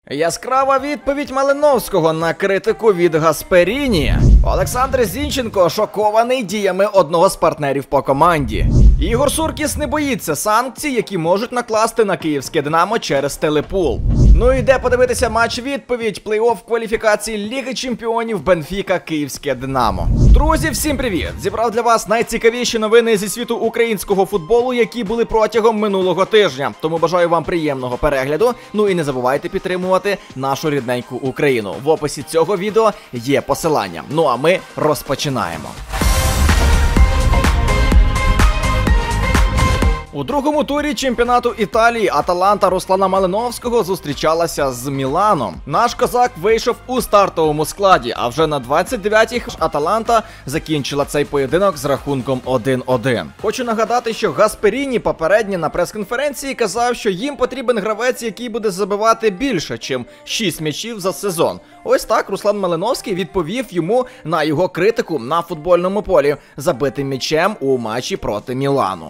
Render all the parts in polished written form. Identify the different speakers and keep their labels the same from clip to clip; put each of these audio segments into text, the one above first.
Speaker 1: Яскрава відповідь Малиновського на критику від Гасперіні. Олександр Зінченко шокований діями одного з партнерів по команді. Ігор Суркіс не боїться санкцій, які можуть накласти на київське Динамо через телепул. Ну і де подивитися матч-відповідь плей-офф кваліфікації Ліги Чемпіонів Бенфіка Київське Динамо. Друзі, всім привіт! Зібрав для вас найцікавіші новини зі світу українського футболу, які були протягом минулого тижня. Тому бажаю вам приємного перегляду. Ну і не забувайте підтримувати нашу рідненьку Україну. В описі цього відео є посилання. Ну а ми розпочинаємо. У другому турі чемпіонату Італії Аталанта Руслана Малиновського зустрічалася з Міланом. Наш козак вийшов у стартовому складі, а вже на 29-й Аталанта закінчила цей поєдинок з рахунком 1-1. Хочу нагадати, що Гасперіні попередньо на прес-конференції казав, що їм потрібен гравець, який буде забивати більше, ніж 6 м'ячів за сезон. Ось так Руслан Малиновський відповів йому на його критику на футбольному полі забитим м'ячем у матчі проти Мілану.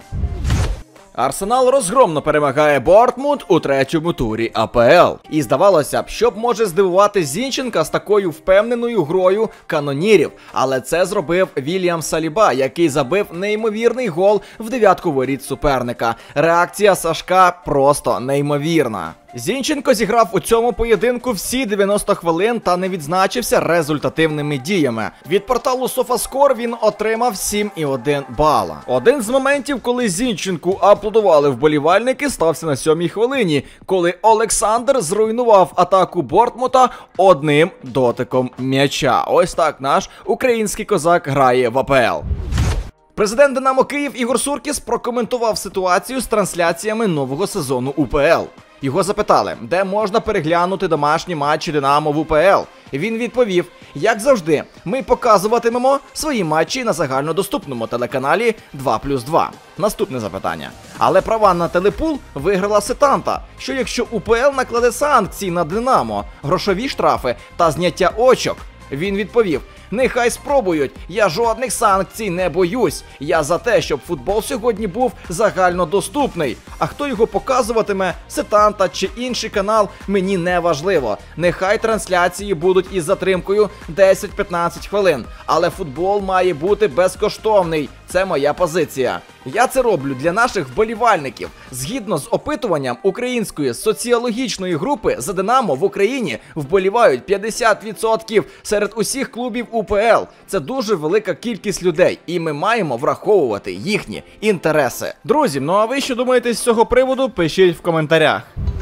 Speaker 1: Арсенал розгромно перемагає Бортмунд у третьому турі АПЛ. І здавалося б, що б може здивувати Зінченка з такою впевненою грою канонірів. Але це зробив Вільям Саліба, який забив неймовірний гол в дев'ятку воріт суперника. Реакція Сашка просто неймовірна. Зінченко зіграв у цьому поєдинку всі 90 хвилин та не відзначився результативними діями. Від порталу SofaScore він отримав 7,1 бала. Один з моментів, коли Зінченку аплодували вболівальники, стався на 7-й хвилині, коли Олександр зруйнував атаку Бортмута одним дотиком м'яча. Ось так наш український козак грає в АПЛ. Президент Динамо Київ Ігор Суркіс прокоментував ситуацію з трансляціями нового сезону УПЛ. Його запитали, де можна переглянути домашні матчі Динамо в УПЛ. Він відповів, як завжди, ми показуватимемо свої матчі на загальнодоступному телеканалі 2+2. Наступне запитання. Але права на телепул виграла Сетанта, що якщо УПЛ накладе санкції на Динамо, грошові штрафи та зняття очок, він відповів, нехай спробують, я жодних санкцій не боюсь. Я за те, щоб футбол сьогодні був загальнодоступний. А хто його показуватиме, Сетанта чи інший канал, мені не важливо. Нехай трансляції будуть із затримкою 10-15 хвилин. Але футбол має бути безкоштовний. Це моя позиція. Я це роблю для наших вболівальників. Згідно з опитуванням української соціологічної групи за Динамо в Україні вболівають 50% серед усіх клубів УПЛ. Це дуже велика кількість людей, і ми маємо враховувати їхні інтереси. Друзі, ну а ви що думаєте з цього приводу? Пишіть в коментарях.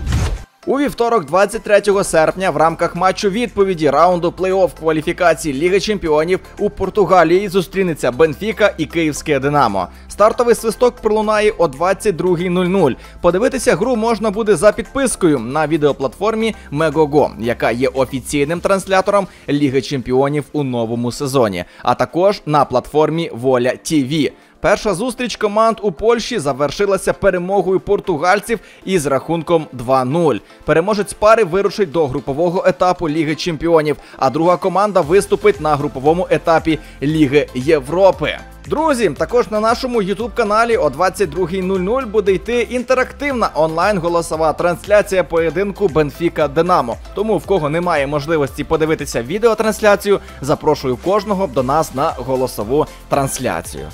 Speaker 1: У вівторок, 23 серпня, в рамках матчу відповіді раунду плей-офф кваліфікації Ліги Чемпіонів у Португалії зустрінеться Бенфіка і Київське Динамо. Стартовий свисток пролунає о 22:00. Подивитися гру можна буде за підпискою на відеоплатформі Megogo, яка є офіційним транслятором Ліги Чемпіонів у новому сезоні, а також на платформі Воля ТВ. Перша зустріч команд у Польщі завершилася перемогою португальців із рахунком 2-0. Переможець пари вирушить до групового етапу Ліги Чемпіонів, а друга команда виступить на груповому етапі Ліги Європи. Друзі, також на нашому YouTube-каналі о 22:00 буде йти інтерактивна онлайн-голосова трансляція поєдинку Бенфіка-Динамо. Тому в кого немає можливості подивитися відеотрансляцію, запрошую кожного до нас на голосову трансляцію.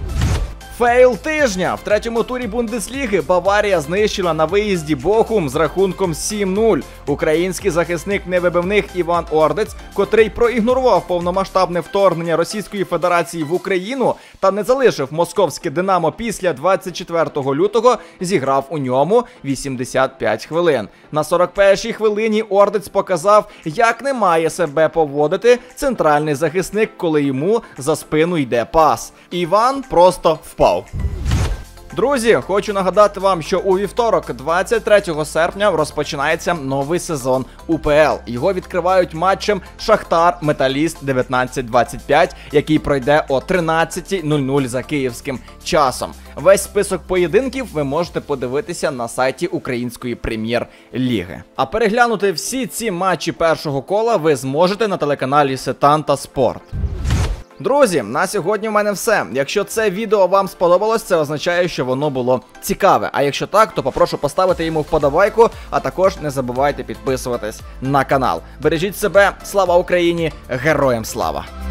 Speaker 1: Фейл тижня. В третьому турі Бундесліги Баварія знищила на виїзді Бохум з рахунком 7-0. Український захисник невибивних Іван Ордець, котрий проігнорував повномасштабне вторгнення Російської Федерації в Україну та не залишив московське Динамо після 24 лютого, зіграв у ньому 85 хвилин. На 41-й хвилині Ордець показав, як не має себе поводити центральний захисник, коли йому за спину йде пас. Іван просто впав. Друзі, хочу нагадати вам, що у вівторок, 23 серпня, розпочинається новий сезон УПЛ. Його відкривають матчем Шахтар-Металіст 19-25, який пройде о 13:00 за київським часом. Весь список поєдинків ви можете подивитися на сайті Української прем'єр-ліги. А переглянути всі ці матчі першого кола ви зможете на телеканалі Сетанта Спорт. Друзі, на сьогодні в мене все. Якщо це відео вам сподобалось, це означає, що воно було цікаве. А якщо так, то попрошу поставити йому вподобайку, а також не забувайте підписуватись на канал. Бережіть себе, слава Україні, героям слава!